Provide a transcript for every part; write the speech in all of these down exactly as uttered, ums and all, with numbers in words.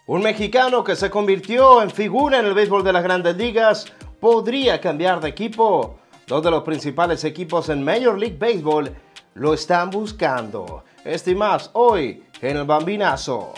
Un mexicano que se convirtió en figura en el béisbol de las Grandes Ligas podría cambiar de equipo. Dos de los principales equipos en Major League Baseball lo están buscando. Este y más hoy en el Bambinazo.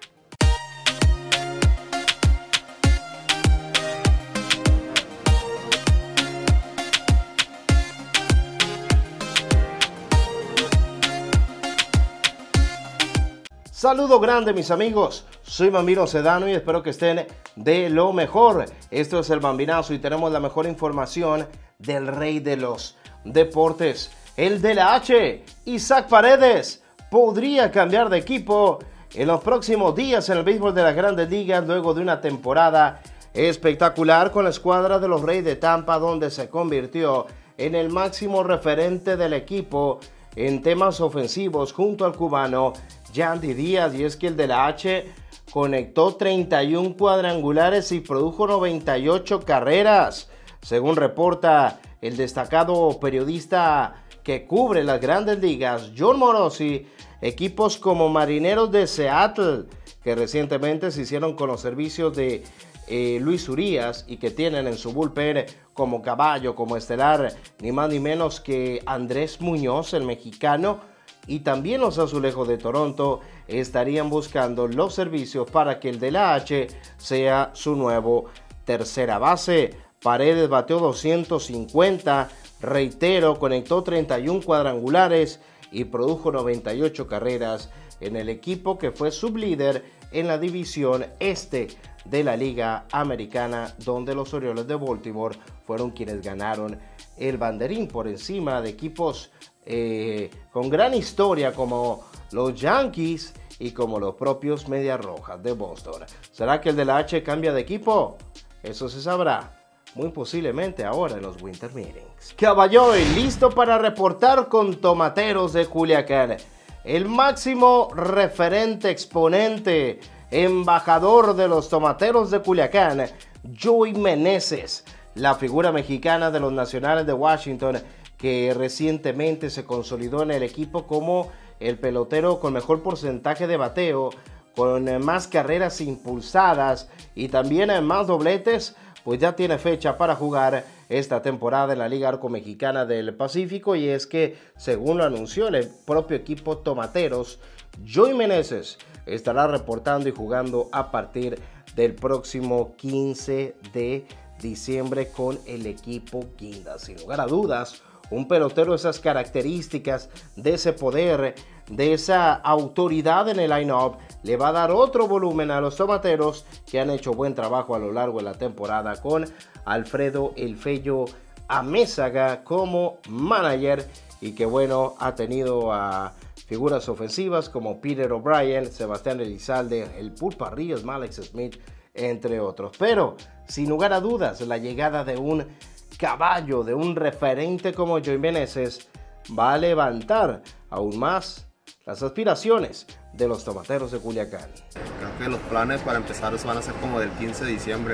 Saludo grande mis amigos, soy Bambino Sedano y espero que estén de lo mejor. Esto es el Bambinazo y tenemos la mejor información del rey de los deportes. El de la H, Isaac Paredes, podría cambiar de equipo en los próximos días en el béisbol de las Grandes Ligas luego de una temporada espectacular con la escuadra de los Reyes de Tampa, donde se convirtió en el máximo referente del equipo en temas ofensivos junto al cubano Yandy Díaz. Y es que el de la H conectó treinta y un cuadrangulares y produjo noventa y ocho carreras, según reporta el destacado periodista que cubre las Grandes Ligas, Jon Morosi. Equipos como Marineros de Seattle, que recientemente se hicieron con los servicios de eh, Luis Urías y que tienen en su bullpen como caballo, como estelar, ni más ni menos que Andrés Muñoz, el mexicano, y también los Azulejos de Toronto estarían buscando los servicios para que el de la H sea su nuevo tercera base. Paredes bateó doscientos cincuenta, reitero, conectó treinta y un cuadrangulares y produjo noventa y ocho carreras en el equipo que fue sublíder en la división este de la Liga Americana, donde los Orioles de Baltimore fueron quienes ganaron el banderín por encima de equipos eh, con gran historia como los Yankees y como los propios Medias Rojas de Boston. ¿Será que el de la H cambia de equipo? Eso se sabrá muy posiblemente ahora en los Winter Meetings. Caballo y listo para reportar con Tomateros de Culiacán. El máximo referente, exponente, embajador de los Tomateros de Culiacán, Joey Meneses, la figura mexicana de los Nacionales de Washington, que recientemente se consolidó en el equipo como el pelotero con mejor porcentaje de bateo, con más carreras impulsadas y también más dobletes, pues ya tiene fecha para jugar esta temporada en la Liga Arco Mexicana del Pacífico. Y es que, según lo anunció el propio equipo Tomateros, Joey Meneses estará reportando y jugando a partir del próximo quince de diciembre con el equipo Guinda. Sin lugar a dudas, un pelotero de esas características, de ese poder, de esa autoridad en el line-up, le va a dar otro volumen a los Tomateros, que han hecho buen trabajo a lo largo de la temporada con Alfredo El Fello Amézaga como manager, y que bueno, ha tenido a figuras ofensivas como Peter O'Brien, Sebastián Elizalde, el Pulpa Ríos, Alex Smith, entre otros. Pero sin lugar a dudas, la llegada de un caballo, de un referente como Joey Meneses, va a levantar aún más las aspiraciones de los Tomateros de Culiacán. Creo que los planes para empezar van a ser como del quince de diciembre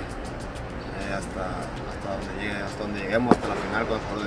eh, hasta, hasta, donde llegue, hasta donde lleguemos, hasta la final.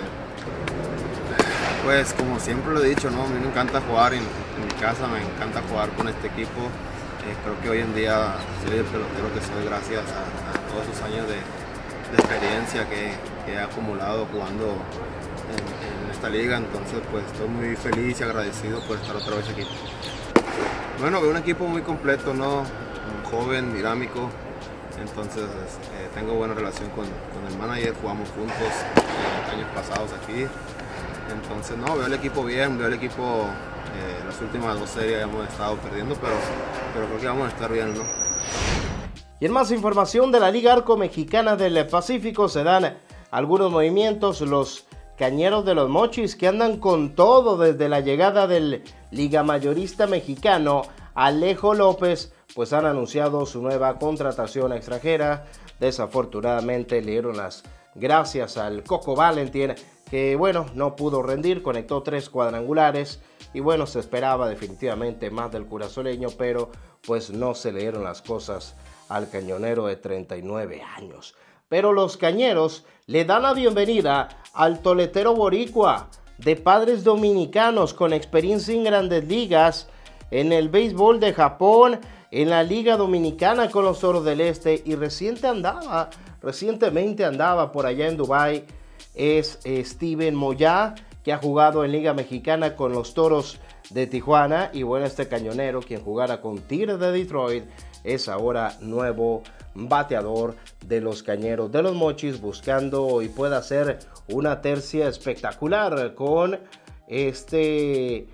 Pues como siempre lo he dicho, ¿no? A mí me encanta jugar en, en mi casa, me encanta jugar con este equipo. Eh, creo que hoy en día soy el pelotero que soy gracias a, a todos esos años de, de experiencia que, que he acumulado jugando en, en esta liga. Entonces pues estoy muy feliz y agradecido por estar otra vez aquí. Bueno, veo un equipo muy completo, ¿no? Joven, dinámico. Entonces eh, tengo buena relación con, con el manager, jugamos juntos eh, años pasados aquí. Entonces no, veo el equipo bien, veo el equipo, eh, las últimas dos series hemos estado perdiendo, pero, pero creo que vamos a estar bien, ¿no? Y en más información de la Liga Arco Mexicana del Pacífico, se dan algunos movimientos. Los Cañeros de los Mochis, que andan con todo desde la llegada del liga mayorista mexicano Alejo López, pues han anunciado su nueva contratación extranjera. Desafortunadamente le dieron las gracias al Coco Valentín, que bueno, no pudo rendir, conectó tres cuadrangulares y bueno, se esperaba definitivamente más del curazoleño, pero pues no se le dieron las cosas al cañonero de treinta y nueve años. Pero los Cañeros le dan la bienvenida al toletero boricua de padres dominicanos con experiencia en Grandes Ligas, en el béisbol de Japón, en la Liga Dominicana con los Toros del Este y reciente andaba, recientemente andaba por allá en Dubái, es eh, Steven Moya, que ha jugado en Liga Mexicana con los Toros de Tijuana. Y bueno, este cañonero, quien jugara con Tigres de Detroit, es ahora nuevo bateador de los Cañeros de los Mochis, buscando y puede hacer una tercia espectacular con este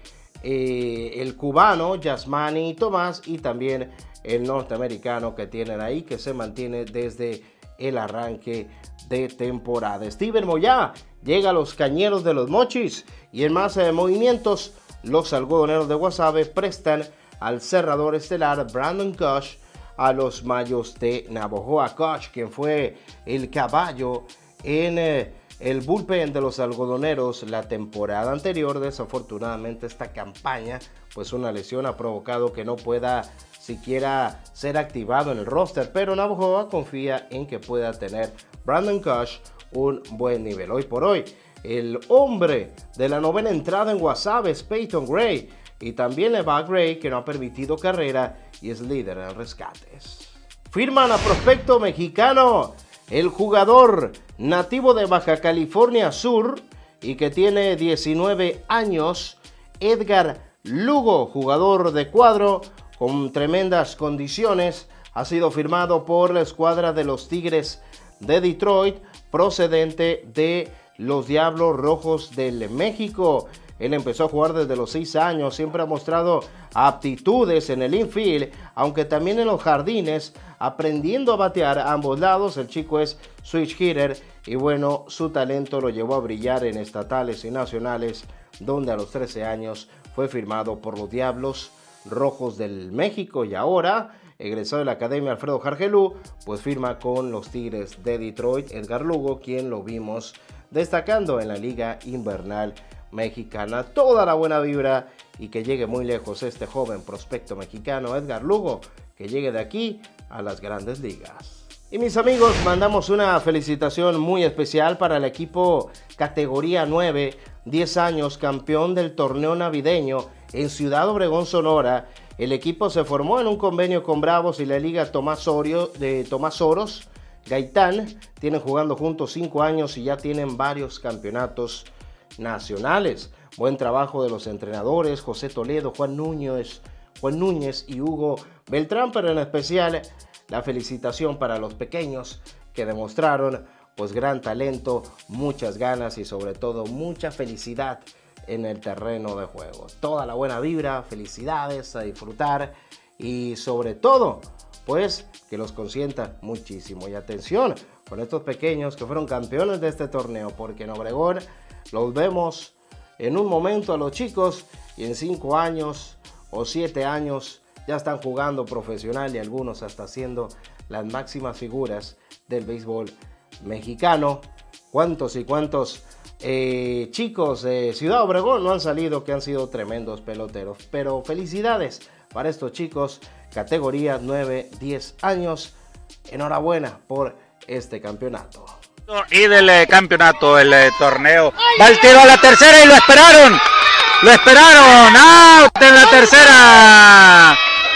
eh, el cubano Yasmani Tomás y también el norteamericano que tienen ahí, que se mantiene desde el arranque de temporada. Steven Moya llega a los Cañeros de los Mochis. Y en más eh, movimientos, los algodoneros de Guasave prestan al cerrador estelar Brandon Koch a los Mayos de Navojoa. Koch, quien fue el caballo en eh, el bullpen de los algodoneros la temporada anterior. Desafortunadamente esta campaña, pues una lesión ha provocado que no pueda siquiera ser activado en el roster, pero Navojoa confía en que pueda tener Brandon Koch un buen nivel. Hoy por hoy, el hombre de la novena entrada en Guasave es Peyton Gray, y también le va a Gray, que no ha permitido carrera y es líder en rescates. Firman a prospecto mexicano, el jugador nativo de Baja California Sur y que tiene diecinueve años, Edgar Lugo, jugador de cuadro con tremendas condiciones, ha sido firmado por la escuadra de los Tigres de Detroit, procedente de los Diablos Rojos del México. Él empezó a jugar desde los seis años, siempre ha mostrado aptitudes en el infield, aunque también en los jardines, aprendiendo a batear a ambos lados. El chico es switch hitter y bueno, su talento lo llevó a brillar en estatales y nacionales, donde a los trece años fue firmado por los Diablos Rojos del México y ahora, egresado de la Academia Alfredo Jargelú, pues firma con los Tigres de Detroit. Edgar Lugo, quien lo vimos destacando en la Liga Invernal Mexicana. Toda la buena vibra y que llegue muy lejos este joven prospecto mexicano Edgar Lugo, que llegue de aquí a las grandes ligas. Y mis amigos, mandamos una felicitación muy especial para el equipo categoría nueve, diez años, campeón del torneo navideño en Ciudad Obregón, Sonora. El equipo se formó en un convenio con Bravos y la Liga Tomás, Orio, de Tomás Oros Gaitán. Tienen jugando juntos cinco años y ya tienen varios campeonatos nacionales. Buen trabajo de los entrenadores José Toledo, Juan Núñez, Juan Núñez y Hugo Beltrán, pero en especial la felicitación para los pequeños que demostraron pues gran talento, muchas ganas y sobre todo mucha felicidad en el terreno de juego. Toda la buena vibra, felicidades, a disfrutar y sobre todo pues que los consientan muchísimo. Y atención con estos pequeños que fueron campeones de este torneo, porque en Obregón los vemos en un momento a los chicos y en cinco años o siete años ya están jugando profesional y algunos hasta siendo las máximas figuras del béisbol mexicano. Cuántos y cuántos eh, chicos de Ciudad Obregón no han salido, que han sido tremendos peloteros. Pero felicidades para estos chicos, categoría nueve, diez años. Enhorabuena por este campeonato. Y del eh, campeonato, el eh, torneo. Va el tiro a la tercera y lo esperaron. Lo esperaron. Out en la tercera.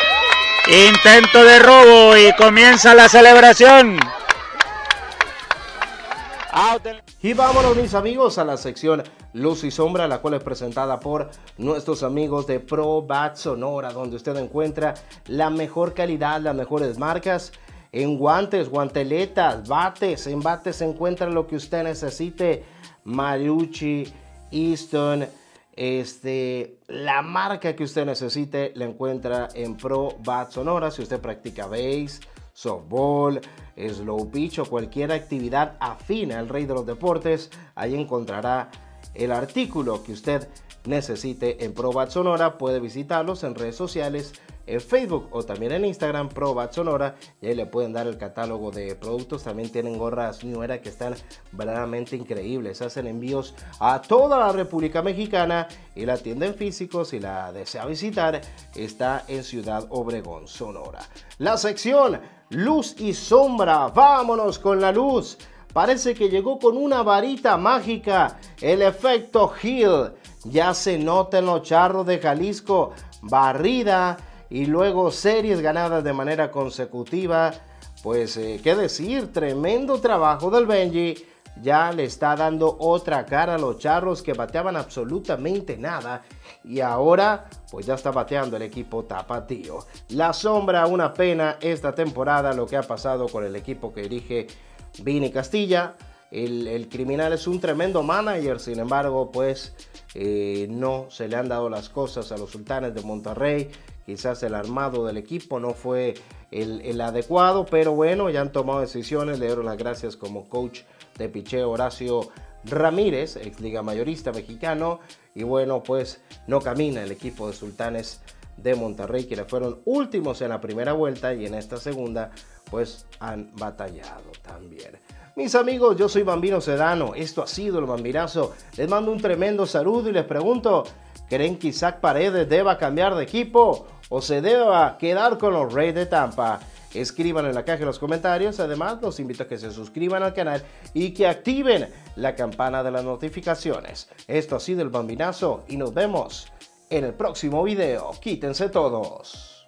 Intento de robo y comienza la celebración. Out en... Y vámonos, mis amigos, a la sección Luz y Sombra, la cual es presentada por nuestros amigos de Pro Bat Sonora, donde usted encuentra la mejor calidad, las mejores marcas en guantes, guanteletas, bates. En bates se encuentra lo que usted necesite. Marucci, Easton, este, la marca que usted necesite la encuentra en Pro Bat Sonora. Si usted practica base, softball, slow pitch o cualquier actividad afina al rey de los deportes, ahí encontrará el artículo que usted necesite en Pro Bat Sonora. Puede visitarlos en redes sociales, en Facebook o también en Instagram, Pro Bat Sonora, y ahí le pueden dar el catálogo de productos. También tienen gorras New Era que están verdaderamente increíbles. Hacen envíos a toda la República Mexicana y la tienda en físico, si la desea visitar, está en Ciudad Obregón, Sonora. La sección Luz y Sombra, vámonos con la luz. Parece que llegó con una varita mágica. El efecto Hill ya se nota en los Charros de Jalisco. barrida y luego series ganadas de manera consecutiva. Pues eh, qué decir, tremendo trabajo del Benji. Ya le está dando otra cara a los Charros que bateaban absolutamente nada. Y ahora pues ya está bateando el equipo tapatío. La sombra, una pena esta temporada lo que ha pasado con el equipo que dirige Vini Castilla. El, el criminal es un tremendo manager, sin embargo pues eh, no se le han dado las cosas a los Sultanes de Monterrey. Quizás el armado del equipo no fue el, el adecuado, pero bueno, ya han tomado decisiones. Le dieron las gracias como coach de picheo Horacio Ramírez, ex liga mayorista mexicano. Y bueno, pues no camina el equipo de Sultanes de Monterrey, quienes fueron últimos en la primera vuelta y en esta segunda pues han batallado también. Mis amigos, yo soy Bambino Sedano, esto ha sido el Bambinazo. Les mando un tremendo saludo y les pregunto, ¿creen que Isaac Paredes deba cambiar de equipo o se deba quedar con los Rays de Tampa? Escriban en la caja de los comentarios. Además, los invito a que se suscriban al canal y que activen la campana de las notificaciones. Esto ha sido el Bambinazo y nos vemos en el próximo video. Quítense todos.